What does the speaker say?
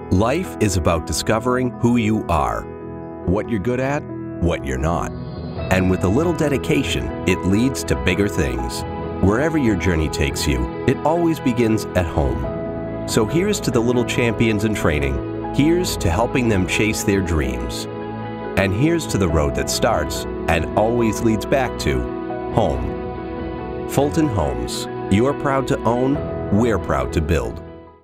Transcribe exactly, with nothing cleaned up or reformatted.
Life is about discovering who you are, what you're good at, what you're not. And with a little dedication, it leads to bigger things. Wherever your journey takes you, it always begins at home. So here's to the little champions in training. Here's to helping them chase their dreams. And here's to the road that starts and always leads back to home. Fulton Homes. You're proud to own, we're proud to build.